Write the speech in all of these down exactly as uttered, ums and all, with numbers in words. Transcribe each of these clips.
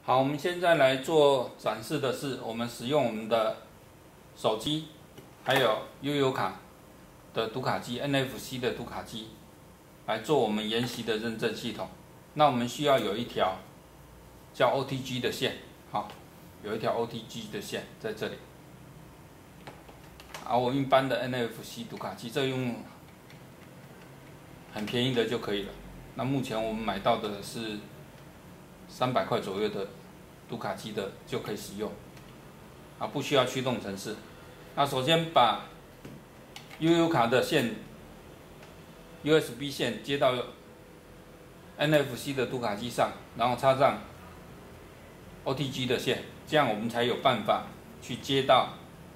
好，我们现在来做展示的是，我们使用我们的手机，还有悠游卡的读卡机 N F C 的读卡机，来做我们研习的认证系统。那我们需要有一条叫 O T G 的线，好，有一条 O T G 的线在这里。啊，我们一般的 N F C 读卡机，这用很便宜的就可以了。那目前我们买到的是三百块左右的读卡机的就可以使用，啊，不需要驱动程式。那首先把悠游卡的线 U S B 线接到 N F C 的读卡机上，然后插上 O T G 的线，这样我们才有办法去接到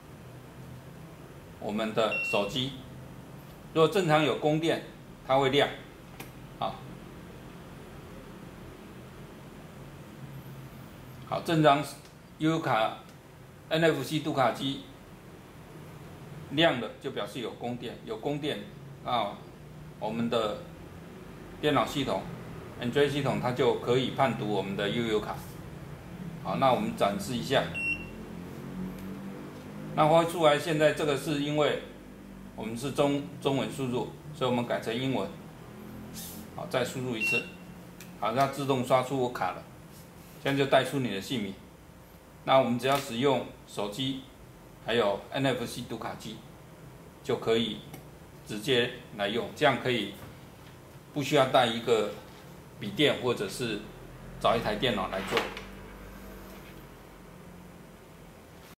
我们的手机。如果正常有供电，它会亮，好。好，正常悠游卡 N F C 读卡机亮的就表示有供电，有供电啊，我们的电脑系统 Android 系统它就可以判读我们的悠游卡。好，那我们展示一下。那会出来，现在这个是因为我们是中中文输入，所以我们改成英文。好，再输入一次，好，它自动刷出我卡了。这样就带出你的姓名。那我们只要使用手机，还有 N F C 读卡机，就可以直接来用。这样可以不需要带一个笔电，或者是找一台电脑来做。